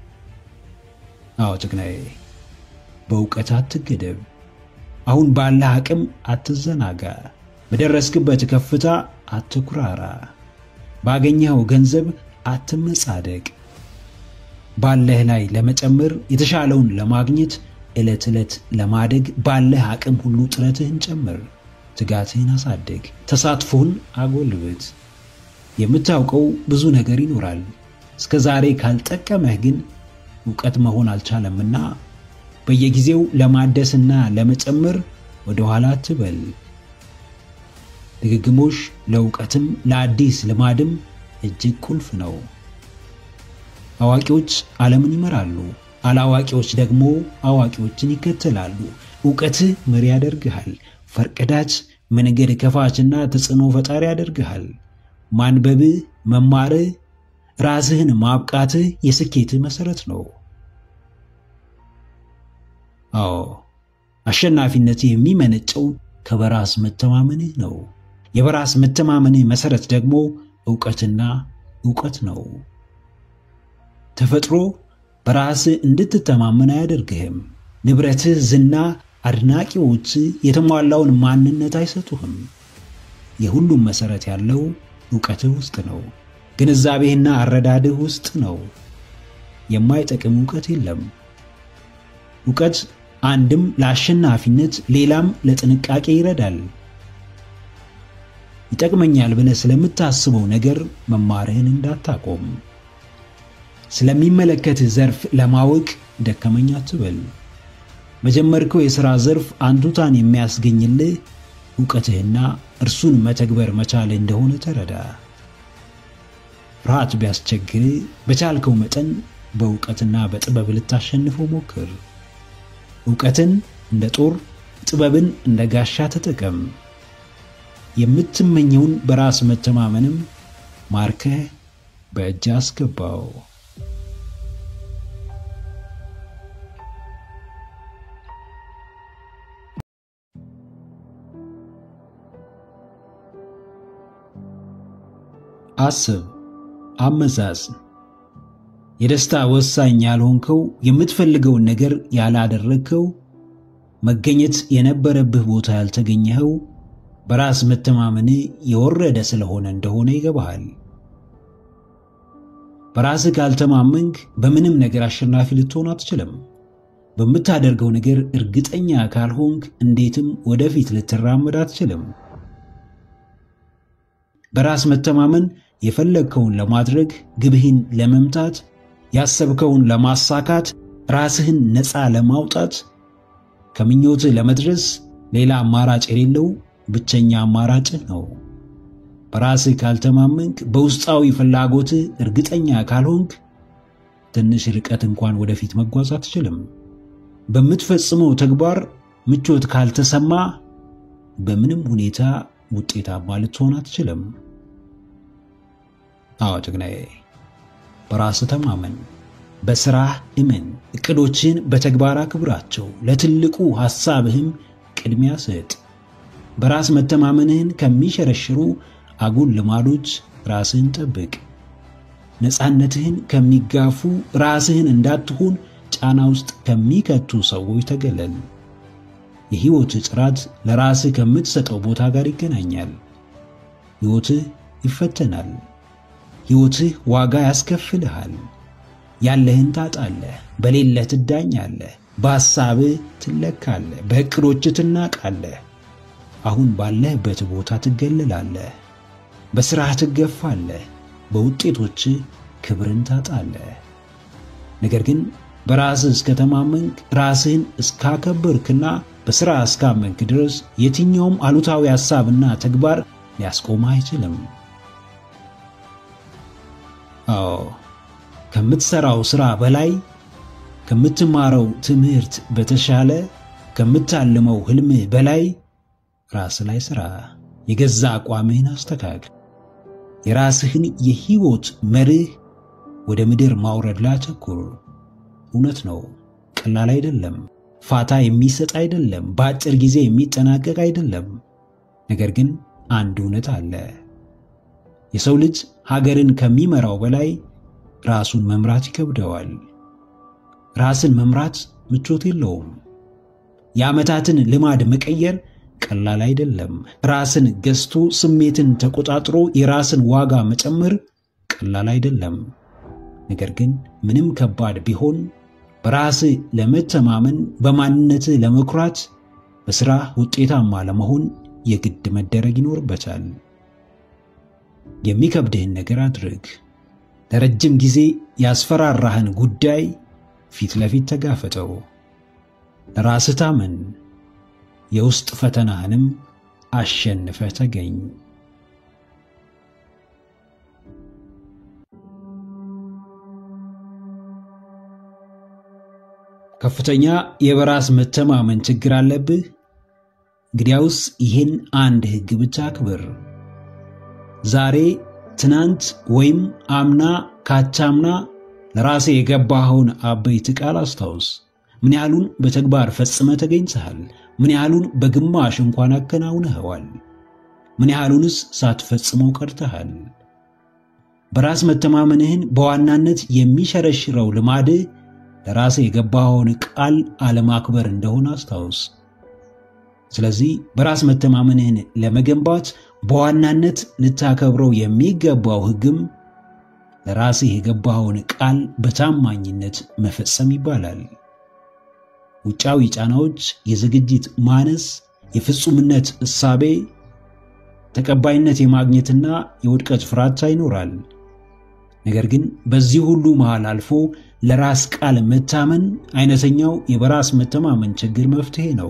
S1: አዎ ጭግናዬ፣ በዕውቀት አትገደብ። አሁን ባለህ አቅም አትዘናጋ። በደረስክበት ከፍታ አትኩራራ። ባገኘኸው ገንዘብ አትመጻደቅ። ባለህ ላይ ለመጨመር የተሻለውን ለማግኘት ዕለት ዕለት ለማደግ ባለህ አቅም ሁሉ ጥረትህን ጨምር። ትጋትህን አሳድግ። ተሳትፎን አጎልብት። የምታውቀው ብዙ ነገር ይኖራል። እስከ ዛሬ ካልጠቀመህ ግን ዕውቀት መሆን አልቻለምና በየጊዜው ለማደስና ለመጨመር ወደ ኋላ አትበል። ድግግሞሽ ለዕውቀትም ለአዲስ ልማድም እጅግ ቁልፍ ነው። አዋቂዎች ዓለምን ይመራሉ፣ አላዋቂዎች ደግሞ አዋቂዎችን ይከተላሉ። ዕውቀትህ መሪ ያደርግሃል፣ ፈርቀዳጅ መንገድ ከፋችና ተጽዕኖ ፈጣሪ ያደርግሃል። ማንበብህ፣ መማርህ፣ ራስህን ማብቃትህ የስኬትህ መሰረት ነው። አዎ አሸናፊነት የሚመነጨው ከበራስ መተማመንህ ነው። የበራስ መተማመንህ መሰረት ደግሞ ዕውቀት ነው። ተፈጥሮ በራስህ እንድትተማመን አያደርግህም። ንብረትህ፣ ዝና፣ አድናቂዎች የተሟላውን ማንነት አይሰጡህም። የሁሉም መሰረት ያለው ዕውቀትህ ውስጥ ነው። ግንዛቤህና አረዳድህ ውስጥ ነው። የማይጠቅም ዕውቀት የለም። ዕውቀት አንድም ለአሸናፊነት ሌላም ለጥንቃቄ ይረዳል። ይጠቅመኛል ብለህ ስለምታስበው ነገር መማርህን እንዳታቆም። ስለሚመለከትህ ዘርፍ ለማወቅ ደከመኝ አትበል። በጀመርከው የሥራ ዘርፍ አንቱታን የሚያስገኝልህ ዕውቀትህና እርሱን መተግበር መቻል እንደሆነ ተረዳ። ፍርሃት ቢያስቸግር በቻልከው መጠን በዕውቀትና በጥበብ ልታሸንፈው ሞክር። ዕውቀትን እንደ ጦር፣ ጥበብን እንደ ጋሻ ተጠቀም። የምትመኘውን በራስ መተማመንም ማርከህ በእጅ አስገባው። አስብ፣ አመዛዝን። የደስታ ወሳኝ ያልሆንከው፣ የምትፈልገውን ነገር ያላደረግከው፣ መገኘት የነበረብህ ቦታ ያልተገኘኸው በራስ መተማመን የወረደ ስለሆነ እንደሆነ ይገባሃል። በራስህ ካልተማመንክ በምንም ነገር አሸናፊ ልትሆን አትችልም። በምታደርገው ነገር እርግጠኛ ካልሆንክ እንዴትም ወደፊት ልትራመድ አትችልም። በራስ መተማመን የፈለግከውን ለማድረግ፣ ግብህን ለመምታት፣ ያሰብከውን ለማሳካት፣ ራስህን ነፃ ለማውጣት፣ ከምኞትህ ለመድረስ ሌላ አማራጭ የሌለው ብቸኛ አማራጭ ነው። በራስህ ካልተማመንክ፣ በውስጣዊ ፍላጎትህ እርግጠኛ ካልሆንክ ትንሽ ርቀት እንኳን ወደፊት መጓዝ አትችልም። በምትፈጽመው ተግባር ምቾት ካልተሰማ በምንም ሁኔታ ውጤታማ ልትሆን አትችልም። አዎ ጀግናዬ፣ በራስህ ተማመን፣ በስራህ እመን፣ እቅዶችን በተግባር አክብራቸው፣ ለትልቁ ሐሳብህም ቅድሚያ ስጥ። በራስ መተማመንህን ከሚሸረሽሩ አጉል ልማዶች ራስህን ጠብቅ። ነፃነትህን ከሚጋፉ፣ ራስህን እንዳትሆን ጫና ውስጥ ከሚከቱ ሰዎች ተገለል። የሕይወትህ ጥራት ለራስህ ከምትሰጠው ቦታ ጋር ይገናኛል። ሕይወትህ ይፈተናል። ሕይወትህ ዋጋ ያስከፍልሃል። ያለህን ታጣለህ፣ በሌለህ ትዳኛለህ፣ በሐሳብህ ትለካለህ፣ በእቅዶችህ ትናቃለህ። አሁን ባለህበት ቦታ ትገለላለህ፣ በሥራህ ትገፋለህ፣ በውጤቶችህ ክብርን ታጣለህ። ነገር ግን በራስህ እስከተማመንክ፣ ራስህን እስካከበርክና በሥራ እስካመንክ ድረስ የትኛውም አሉታዊ ሐሳብና ተግባር ሊያስቆምህ አይችልም። አዎ ከምትሰራው ሥራ በላይ፣ ከምትማረው ትምህርት በተሻለ፣ ከምታልመው ሕልምህ በላይ ራስህ ላይ ሥራ። የገዛ አቋምህን አስተካክል። የራስህን የሕይወት መርህ ወደ ምድር ማውረድ ላይ አተኩር። እውነት ነው፣ ቀላል አይደለም። ፋታ የሚሰጥ አይደለም። በአጭር ጊዜ የሚጠናቀቅ አይደለም። ነገር ግን አንድ እውነት አለ። የሰው ልጅ ሀገርን ከሚመራው በላይ ራሱን መምራት ይከብደዋል። ራስን መምራት ምቾት የለውም። የዓመታትን ልማድ መቀየር ቀላል አይደለም። ራስን ገዝቶ ስሜትን ተቆጣጥሮ የራስን ዋጋ መጨመር ቀላል አይደለም። ነገር ግን ምንም ከባድ ቢሆን በራስህ ለመተማመን፣ በማንነትህ ለመኩራት፣ በሥራ ውጤታማ ለመሆን የግድ መደረግ ይኖርበታል። የሚከብድህን ነገር አድርግ። ለረጅም ጊዜ ያስፈራራህን ጉዳይ ፊት ለፊት ተጋፈጠው። ለራስህ ታመን። የውስጥ ፈተናህንም አሸንፈህ ተገኝ። ከፍተኛ የበራስ መተማመን ችግር አለብህ? እንግዲያውስ ይህን አንድ ሕግ ብቻ አክብር። ዛሬ ትናንት ወይም አምና ካቻምና ለራሴ የገባኸውን አበይት ቃል አስታውስ። ምን ያህሉን በተግባር ፈጽመ ተገኝተሃል? ምን ያህሉን በግማሽ እንኳን አከናውነኸዋል? ምን ያህሉንስ ሳትፈጽመው ቀርተሃል? በራስ መተማመንህን በዋናነት የሚሸረሽረው ልማድ ለራሴ የገባኸውን ቃል አለማክበር እንደሆነ አስታውስ። ስለዚህ በራስ መተማመንህን ለመገንባት በዋናነት ልታከብረው የሚገባው ሕግም ለራሴ የገባኸውን ቃል በታማኝነት መፈጸም ይባላል። ውጫዊ ጫናዎች፣ የዝግጅት ማነስ፣ የፍጹምነት እሳቤ፣ ተቀባይነት የማግኘትና የውድቀት ፍራቻ ይኖራል። ነገር ግን በዚህ ሁሉ መሃል አልፎ ለራስ ቃል መታመን አይነተኛው የበራስ መተማመን ችግር መፍትሄ ነው።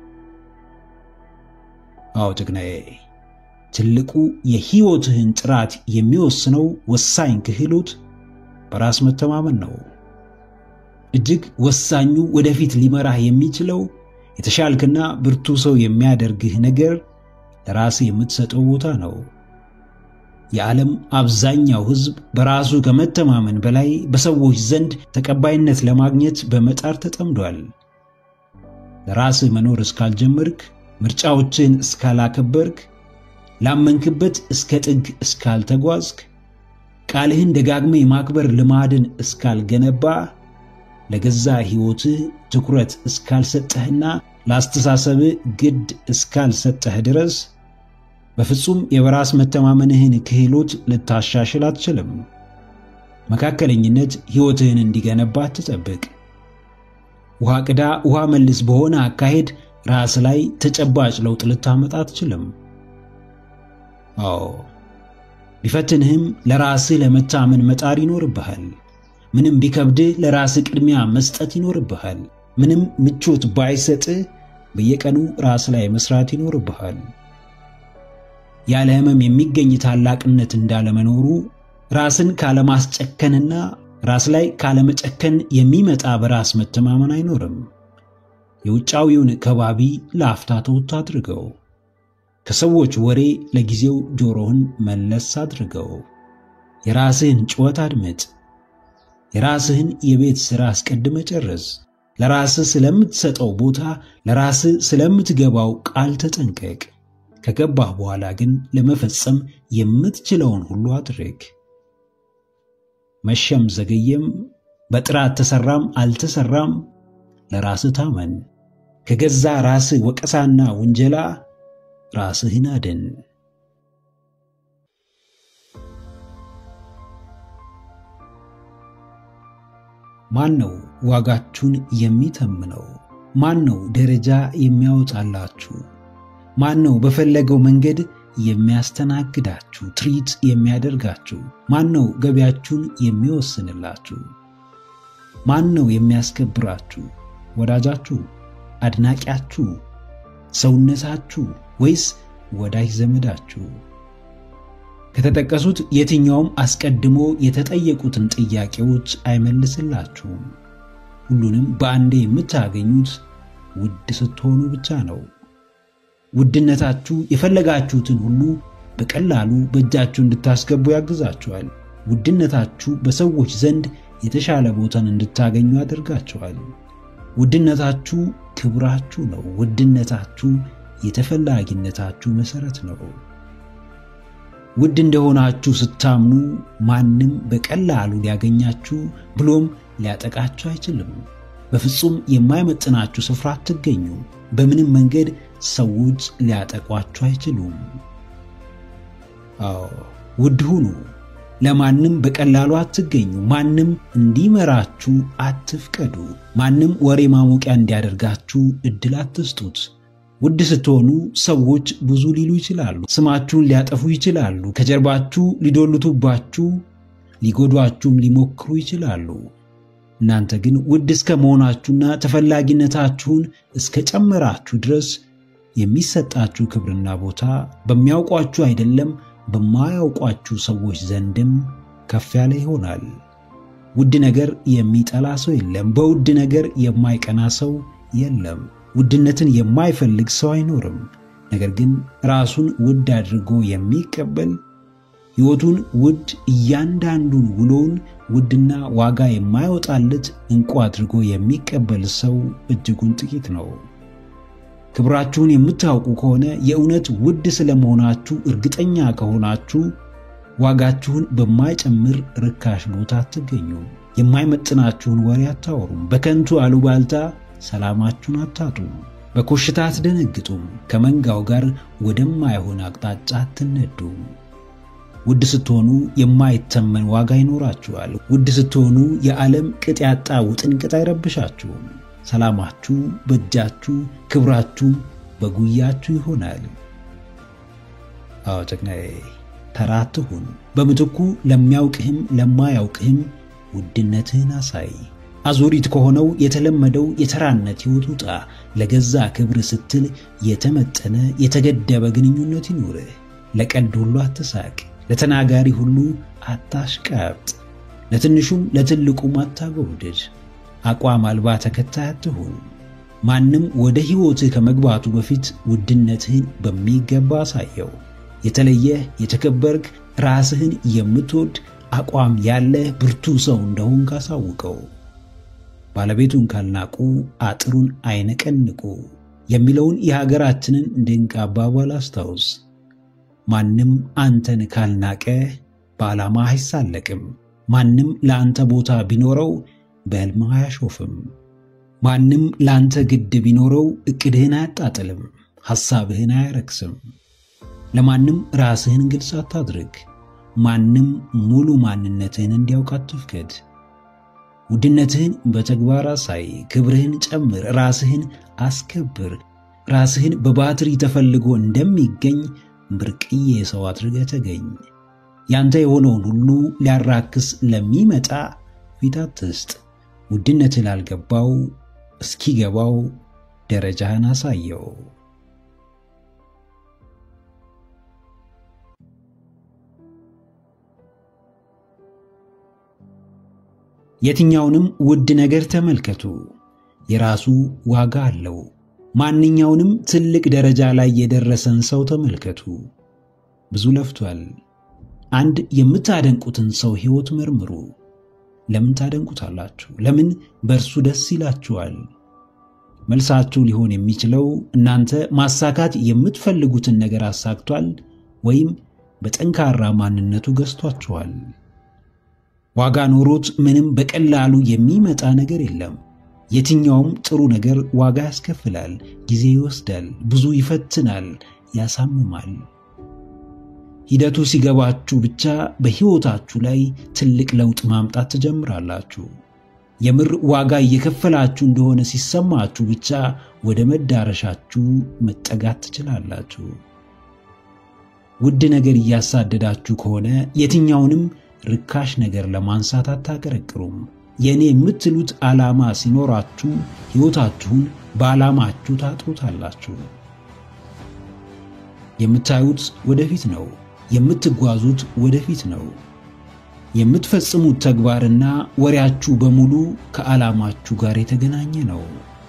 S1: አዎ ጀግናዬ፣ ትልቁ የህይወትህን ጥራት የሚወስነው ወሳኝ ክህሎት በራስ መተማመን ነው። እጅግ ወሳኙ ወደፊት ሊመራህ የሚችለው የተሻልክና ብርቱ ሰው የሚያደርግህ ነገር ለራስህ የምትሰጠው ቦታ ነው። የዓለም አብዛኛው ህዝብ በራሱ ከመተማመን በላይ በሰዎች ዘንድ ተቀባይነት ለማግኘት በመጣር ተጠምዷል። ለራስህ መኖር እስካልጀመርክ፣ ምርጫዎችን እስካላከበርክ፣ ላመንክበት እስከ ጥግ እስካልተጓዝክ፣ ቃልህን ደጋግመህ የማክበር ልማድን እስካልገነባ፣ ለገዛ ህይወትህ ትኩረት እስካልሰጠህና ለአስተሳሰብህ ግድ እስካልሰጠህ ድረስ በፍጹም የበራስ መተማመንህን ክህሎት ልታሻሽል አትችልም። መካከለኝነት ህይወትህን እንዲገነባ ተጠብቅ። ውሃ ቅዳ ውሃ መልስ በሆነ አካሄድ ራስ ላይ ተጨባጭ ለውጥ ልታመጣ አትችልም። አዎ ቢፈትንህም ለራስህ ለመታመን መጣር ይኖርብሃል። ምንም ቢከብድህ ለራስህ ቅድሚያ መስጠት ይኖርብሃል። ምንም ምቾት ባይሰጥህ በየቀኑ ራስ ላይ መስራት ይኖርብሃል። ያለ ህመም የሚገኝ ታላቅነት እንዳለመኖሩ ራስን ካለማስጨከንና ራስ ላይ ካለመጨከን የሚመጣ በራስ መተማመን አይኖርም። የውጫዊውን ከባቢ ለአፍታ ተውት አድርገው። ከሰዎች ወሬ ለጊዜው ጆሮህን መለስ አድርገው። የራስህን ጩኸት አድምጥ። የራስህን የቤት ሥራ አስቀድመ ጨርስ። ለራስህ ስለምትሰጠው ቦታ፣ ለራስህ ስለምትገባው ቃል ተጠንቀቅ። ከገባህ በኋላ ግን ለመፈጸም የምትችለውን ሁሉ አድርግ። መሸም ዘገየም፣ በጥራት ተሰራም አልተሰራም ለራስህ ታመን። ከገዛ ራስህ ወቀሳና ውንጀላ ራስህን አድን። ማን ነው ዋጋችሁን የሚተምነው? ማን ነው ደረጃ የሚያወጣላችሁ? ማን ነው በፈለገው መንገድ የሚያስተናግዳችሁ፣ ትሪት የሚያደርጋችሁ? ማን ነው ገቢያችሁን የሚወስንላችሁ? ማን ነው የሚያስከብራችሁ? ወዳጃችሁ፣ አድናቂያችሁ፣ ሰውነታችሁ ወይስ ወዳጅ ዘመዳችሁ? ከተጠቀሱት የትኛውም አስቀድሞ የተጠየቁትን ጥያቄዎች አይመልስላችሁም። ሁሉንም በአንዴ የምታገኙት ውድ ስትሆኑ ብቻ ነው። ውድነታችሁ የፈለጋችሁትን ሁሉ በቀላሉ በእጃችሁ እንድታስገቡ ያግዛችኋል። ውድነታችሁ በሰዎች ዘንድ የተሻለ ቦታን እንድታገኙ ያደርጋችኋል። ውድነታችሁ ክብራችሁ ነው። ውድነታችሁ የተፈላጊነታችሁ መሰረት ነው። ውድ እንደሆናችሁ ስታምኑ ማንም በቀላሉ ሊያገኛችሁ ብሎም ሊያጠቃችሁ አይችልም። በፍጹም የማይመጥናችሁ ስፍራ አትገኙ። በምንም መንገድ ሰዎች ሊያጠቋችሁ አይችሉም። አዎ ውድ ሁኑ። ለማንም በቀላሉ አትገኙ። ማንም እንዲመራችሁ አትፍቀዱ። ማንም ወሬ ማሞቂያ እንዲያደርጋችሁ እድል አትስጡት። ውድ ስትሆኑ ሰዎች ብዙ ሊሉ ይችላሉ። ስማችሁን ሊያጠፉ ይችላሉ። ከጀርባችሁ ሊዶልቱባችሁ፣ ሊጎዷችሁም ሊሞክሩ ይችላሉ። እናንተ ግን ውድ እስከ መሆናችሁና ተፈላጊነታችሁን እስከ ጨመራችሁ ድረስ የሚሰጣችሁ ክብርና ቦታ በሚያውቋችሁ አይደለም በማያውቋችሁ ሰዎች ዘንድም ከፍ ያለ ይሆናል። ውድ ነገር የሚጠላ ሰው የለም። በውድ ነገር የማይቀና ሰው የለም። ውድነትን የማይፈልግ ሰው አይኖርም። ነገር ግን ራሱን ውድ አድርጎ የሚቀበል ሕይወቱን ውድ እያንዳንዱን ውሎን ውድና ዋጋ የማይወጣለት እንቁ አድርጎ የሚቀበል ሰው እጅጉን ጥቂት ነው። ክብራችሁን የምታውቁ ከሆነ የእውነት ውድ ስለመሆናችሁ እርግጠኛ ከሆናችሁ ዋጋችሁን በማይጨምር ርካሽ ቦታ አትገኙ። የማይመጥናችሁን ወሬ አታወሩም። በከንቱ አሉባልታ ሰላማችሁን አታጡ። በኮሽታ አትደነግጡም። ከመንጋው ጋር ወደማይሆን አቅጣጫ አትነዱ። ውድ ስትሆኑ የማይተመን ዋጋ ይኖራችኋል። ውድ ስትሆኑ የዓለም ቅጥ ያጣ ውጥንቅጥ አይረብሻችሁም። ሰላማችሁ በእጃችሁ፣ ክብራችሁ በጉያችሁ ይሆናል። አዎ ጀግናዬ፣ ተራ አትሁን። በምትኩ ለሚያውቅህም ለማያውቅህም ውድነትህን አሳይ። አዙሪት ከሆነው የተለመደው የተራነት ሕይወት ውጣ። ለገዛ ክብር ስትል የተመጠነ የተገደበ ግንኙነት ይኑርህ። ለቀልድ ሁሉ አትሳቅ። ለተናጋሪ ሁሉ አታሽቃብጥ። ለትንሹም ለትልቁም አታጎብድድ። አቋም አልባ ተከታይ አትሁን። ማንም ወደ ሕይወትህ ከመግባቱ በፊት ውድነትህን በሚገባ አሳየው። የተለየ የተከበርክ ራስህን የምትወድ አቋም ያለ ብርቱ ሰው እንደሆን ካሳውቀው። ባለቤቱን ካልናቁ አጥሩን አይነቀንቁ የሚለውን የሀገራችንን ድንቅ አባባል አስታውስ። ማንም አንተን ካልናቀ በዓላማ አይሳለቅም። ማንም ለአንተ ቦታ ቢኖረው በሕልም አያሾፍም። ማንም ለአንተ ግድ ቢኖረው እቅድህን አያጣጥልም፣ ሐሳብህን አያረክስም። ለማንም ራስህን ግልጽ አታድርግ። ማንም ሙሉ ማንነትህን እንዲያውቅ አትፍቀድ። ውድነትህን በተግባር አሳይ። ክብርህን ጨምር። ራስህን አስከብር። ራስህን በባትሪ ተፈልጎ እንደሚገኝ ብርቅዬ ሰው አድርገህ ተገኝ። ያንተ የሆነውን ሁሉ ሊያራክስ ለሚመጣ ፊት አትስጥ። ውድነትህ ላልገባው እስኪገባው ደረጃህን አሳየው። የትኛውንም ውድ ነገር ተመልከቱ፣ የራሱ ዋጋ አለው። ማንኛውንም ትልቅ ደረጃ ላይ የደረሰን ሰው ተመልከቱ። ብዙ ለፍቷል። አንድ የምታደንቁትን ሰው ሕይወት መርምሩ። ለምን ታደንቁታላችሁ? ለምን በእርሱ ደስ ይላችኋል? መልሳችሁ ሊሆን የሚችለው እናንተ ማሳካት የምትፈልጉትን ነገር አሳክቷል ወይም በጠንካራ ማንነቱ ገዝቷችኋል። ዋጋ ኖሮት ምንም በቀላሉ የሚመጣ ነገር የለም። የትኛውም ጥሩ ነገር ዋጋ ያስከፍላል፣ ጊዜ ይወስዳል፣ ብዙ ይፈትናል፣ ያሳምማል። ሂደቱ ሲገባችሁ ብቻ በሕይወታችሁ ላይ ትልቅ ለውጥ ማምጣት ትጀምራላችሁ። የምር ዋጋ እየከፈላችሁ እንደሆነ ሲሰማችሁ ብቻ ወደ መዳረሻችሁ መጠጋት ትችላላችሁ። ውድ ነገር እያሳደዳችሁ ከሆነ የትኛውንም ርካሽ ነገር ለማንሳት አታቀረቅሩም። የኔ የምትሉት ዓላማ ሲኖራችሁ ሕይወታችሁን በዓላማችሁ ታጥሩታላችሁ። የምታዩት ወደፊት ነው። የምትጓዙት ወደፊት ነው። የምትፈጽሙት ተግባርና ወሬያችሁ በሙሉ ከዓላማችሁ ጋር የተገናኘ ነው።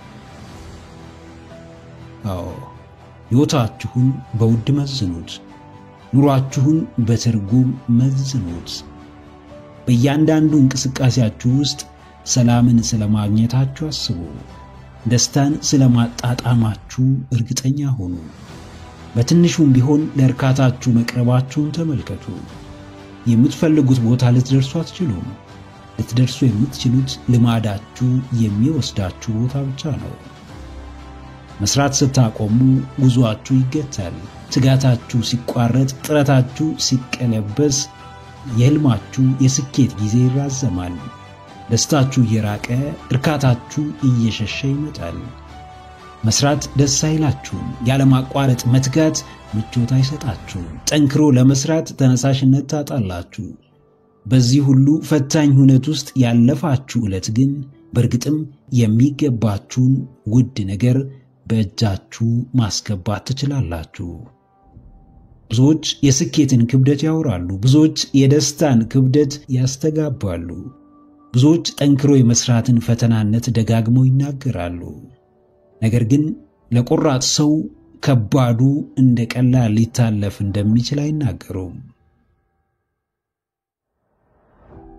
S1: አዎ፣ ሕይወታችሁን በውድ መዝኑት። ኑሯችሁን በትርጉም መዝኑት። በእያንዳንዱ እንቅስቃሴያችሁ ውስጥ ሰላምን ስለማግኘታችሁ አስቡ። ደስታን ስለማጣጣማችሁ እርግጠኛ ሆኑ። በትንሹም ቢሆን ለእርካታችሁ መቅረባችሁን ተመልከቱ። የምትፈልጉት ቦታ ልትደርሱ አትችሉም። ልትደርሱ የምትችሉት ልማዳችሁ የሚወስዳችሁ ቦታ ብቻ ነው። መስራት ስታቆሙ ጉዟችሁ ይገታል። ትጋታችሁ ሲቋረጥ፣ ጥረታችሁ ሲቀለበስ የሕልማችሁ የስኬት ጊዜ ይራዘማል። ደስታችሁ እየራቀ እርካታችሁ እየሸሸ ይመጣል። መስራት ደስ አይላችሁም። ያለማቋረጥ መትጋት ምቾት አይሰጣችሁም። ጠንክሮ ለመስራት ተነሳሽነት ታጣላችሁ። በዚህ ሁሉ ፈታኝ ሁኔታ ውስጥ ያለፋችሁ ዕለት ግን በእርግጥም የሚገባችሁን ውድ ነገር በእጃችሁ ማስገባት ትችላላችሁ። ብዙዎች የስኬትን ክብደት ያወራሉ። ብዙዎች የደስታን ክብደት ያስተጋባሉ። ብዙዎች ጠንክሮ የመስራትን ፈተናነት ደጋግመው ይናገራሉ። ነገር ግን ለቆራጥ ሰው ከባዱ እንደ ቀላል ሊታለፍ እንደሚችል አይናገሩም።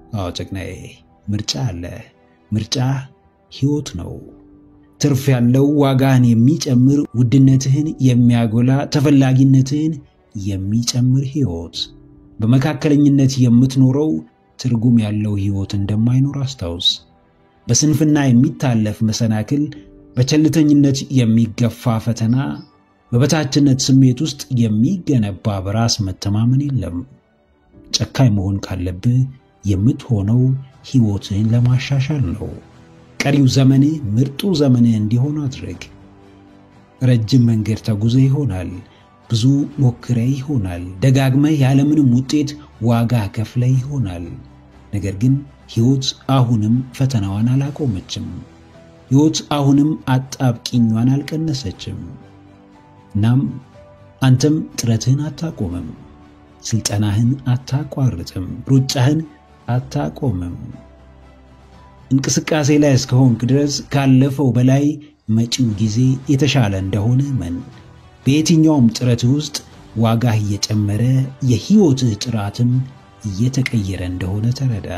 S1: አዎ ጀግናዬ፣ ምርጫ አለ። ምርጫ ሕይወት ነው። ትርፍ ያለው ዋጋህን የሚጨምር ውድነትህን የሚያጎላ ተፈላጊነትህን የሚጨምር ሕይወት። በመካከለኝነት የምትኖረው ትርጉም ያለው ሕይወት እንደማይኖር አስታውስ። በስንፍና የሚታለፍ መሰናክል፣ በቸልተኝነት የሚገፋ ፈተና፣ በበታችነት ስሜት ውስጥ የሚገነባ በራስ መተማመን የለም። ጨካኝ መሆን ካለብህ የምትሆነው ሕይወትህን ለማሻሻል ነው። ቀሪው ዘመንህ ምርጡ ዘመንህ እንዲሆን አድርግ። ረጅም መንገድ ተጉዘህ ይሆናል። ብዙ ሞክረህ ይሆናል። ደጋግመህ ያለምንም ውጤት ዋጋ ከፍለህ ይሆናል። ነገር ግን ሕይወት አሁንም ፈተናዋን አላቆመችም። ሕይወት አሁንም አጣብቂኟን አልቀነሰችም። እናም አንተም ጥረትህን አታቆምም። ስልጠናህን አታቋርጥም። ሩጫህን አታቆምም። እንቅስቃሴ ላይ እስከሆንክ ድረስ ካለፈው በላይ መጪው ጊዜ የተሻለ እንደሆነ እመን። በየትኛውም ጥረት ውስጥ ዋጋህ እየጨመረ የሕይወትህ ጥራትም እየተቀየረ እንደሆነ ተረዳ።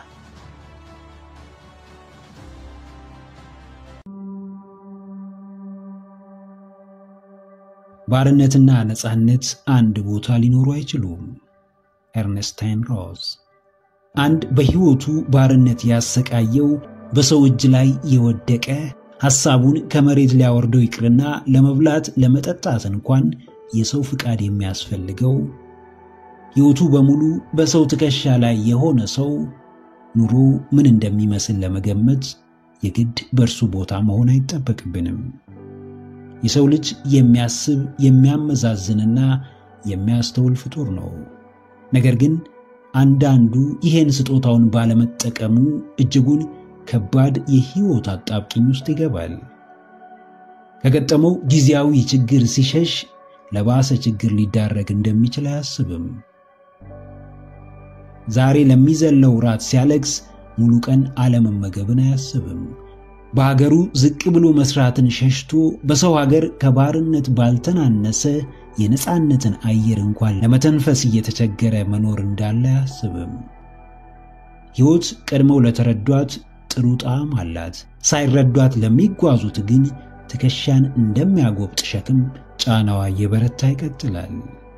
S1: ባርነትና ነፃነት አንድ ቦታ ሊኖሩ አይችሉም። ኤርነስታይን ሮዝ። አንድ በሕይወቱ ባርነት ያሰቃየው በሰው እጅ ላይ የወደቀ ሐሳቡን ከመሬት ሊያወርደው ይቅርና ለመብላት ለመጠጣት እንኳን የሰው ፍቃድ የሚያስፈልገው ሕይወቱ በሙሉ በሰው ትከሻ ላይ የሆነ ሰው ኑሮ ምን እንደሚመስል ለመገመት የግድ በእርሱ ቦታ መሆን አይጠበቅብንም። የሰው ልጅ የሚያስብ የሚያመዛዝንና የሚያስተውል ፍጡር ነው። ነገር ግን አንዳንዱ ይሄን ስጦታውን ባለመጠቀሙ እጅጉን ከባድ የሕይወት አጣብቂኝ ውስጥ ይገባል። ከገጠመው ጊዜያዊ ችግር ሲሸሽ ለባሰ ችግር ሊዳረግ እንደሚችል አያስብም። ዛሬ ለሚዘለው ራት ሲያለቅስ ሙሉ ቀን አለመመገብን አያስብም። በሀገሩ ዝቅ ብሎ መስራትን ሸሽቶ በሰው ሀገር ከባርነት ባልተናነሰ የነፃነትን አየር እንኳን ለመተንፈስ እየተቸገረ መኖር እንዳለ አያስብም። ሕይወት ቀድመው ለተረዷት ጥሩ ጣዕም አላት። ሳይረዷት ለሚጓዙት ግን ትከሻን እንደሚያጎብጥ ሸክም ጫናዋ እየበረታ ይቀጥላል።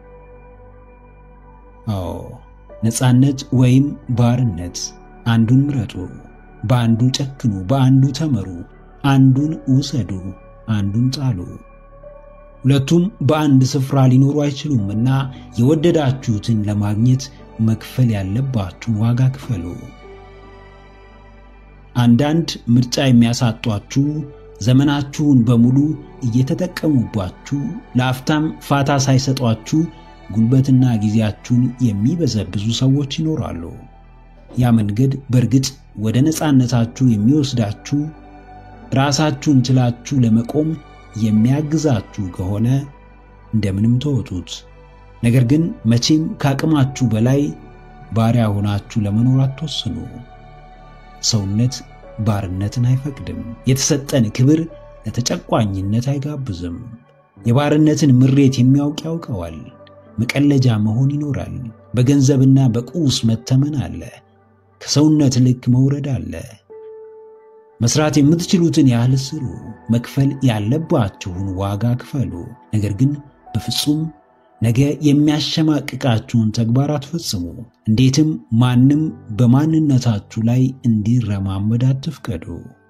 S1: አዎ፣ ነፃነት ወይም ባርነት፣ አንዱን ምረጡ። በአንዱ ጨክኑ፣ በአንዱ ተመሩ። አንዱን ውሰዱ፣ አንዱን ጣሉ። ሁለቱም በአንድ ስፍራ ሊኖሩ አይችሉምና የወደዳችሁትን ለማግኘት መክፈል ያለባችሁን ዋጋ ክፈሉ። አንዳንድ ምርጫ የሚያሳጧችሁ ዘመናችሁን በሙሉ እየተጠቀሙባችሁ ለአፍታም ፋታ ሳይሰጧችሁ ጉልበትና ጊዜያችሁን የሚበዘብዙ ሰዎች ይኖራሉ። ያ መንገድ በእርግጥ ወደ ነፃነታችሁ የሚወስዳችሁ ራሳችሁን ችላችሁ ለመቆም የሚያግዛችሁ ከሆነ እንደምንም ተወጡት። ነገር ግን መቼም ከአቅማችሁ በላይ ባሪያ ሆናችሁ ለመኖር አትወስኑ። ሰውነት ባርነትን አይፈቅድም። የተሰጠን ክብር ለተጨቋኝነት አይጋብዝም። የባርነትን ምሬት የሚያውቅ ያውቀዋል። መቀለጃ መሆን ይኖራል። በገንዘብና በቁስ መተመን አለ። ከሰውነት ልክ መውረድ አለ። መስራት የምትችሉትን ያህል ስሩ። መክፈል ያለባችሁን ዋጋ ክፈሉ። ነገር ግን በፍጹም ነገ የሚያሸማቅቃችሁን ተግባር አትፈጽሙ። እንዴትም ማንም በማንነታችሁ ላይ እንዲረማመድ አትፍቀዱ።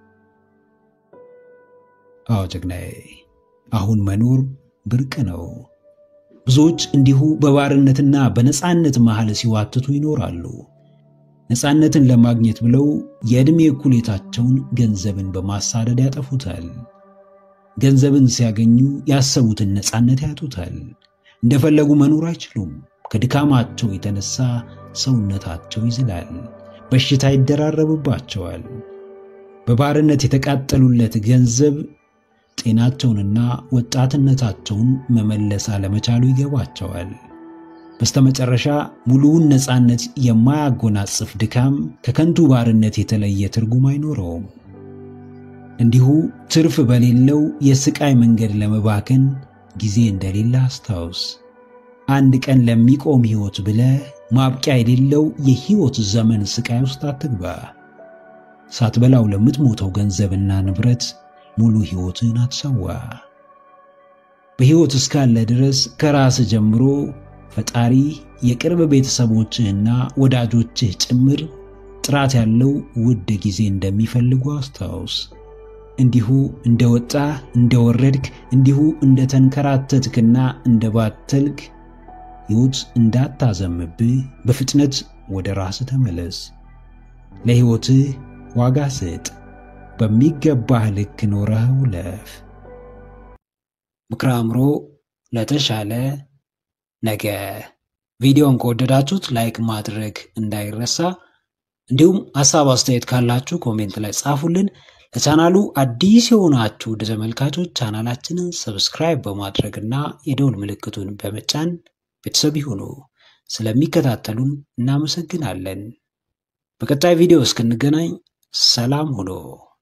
S1: አዎ ጀግናዬ፣ አሁን መኖር ብርቅ ነው። ብዙዎች እንዲሁ በባርነትና በነፃነት መሃል ሲዋትቱ ይኖራሉ። ነፃነትን ለማግኘት ብለው የዕድሜ እኩሌታቸውን ገንዘብን በማሳደድ ያጠፉታል። ገንዘብን ሲያገኙ ያሰቡትን ነፃነት ያጡታል። እንደፈለጉ መኖር አይችሉም። ከድካማቸው የተነሳ ሰውነታቸው ይዝላል። በሽታ ይደራረብባቸዋል። በባርነት የተቃጠሉለት ገንዘብ ጤናቸውንና ወጣትነታቸውን መመለስ አለመቻሉ ይገባቸዋል። በስተመጨረሻ ሙሉውን ነፃነት የማያጎናጽፍ ድካም ከከንቱ ባርነት የተለየ ትርጉም አይኖረውም። እንዲሁ ትርፍ በሌለው የስቃይ መንገድ ለመባከን ጊዜ እንደሌለ አስታውስ። አንድ ቀን ለሚቆም ሕይወት ብለህ ማብቂያ የሌለው የሕይወት ዘመን ስቃይ ውስጥ አትግባ። ሳትበላው ለምትሞተው ገንዘብና ንብረት ሙሉ ሕይወትን አትሰዋ። በሕይወት እስካለ ድረስ ከራስ ጀምሮ ፈጣሪ የቅርብ ቤተሰቦችህና ወዳጆችህ ጭምር ጥራት ያለው ውድ ጊዜ እንደሚፈልጉ አስታውስ። እንዲሁ እንደወጣ እንደወረድክ እንዲሁ እንደተንከራተትክና እንደባተልክ ሕይወት እንዳታዘምብህ በፍጥነት ወደ ራስ ተመለስ። ለሕይወትህ ዋጋ ስጥ። በሚገባህ ልክ ኖረህ ውለፍ። ምክረ አእምሮ ለተሻለ ነገ። ቪዲዮን ከወደዳችሁት ላይክ ማድረግ እንዳይረሳ። እንዲሁም ሐሳብ አስተያየት ካላችሁ ኮሜንት ላይ ጻፉልን። ለቻናሉ አዲስ የሆናችሁ ተመልካቾች ቻናላችንን ሰብስክራይብ በማድረግና የደውል ምልክቱን በመጫን ቤተሰብ ይሁኑ። ስለሚከታተሉን እናመሰግናለን። በቀጣይ ቪዲዮ እስክንገናኝ ሰላም ሁኑ።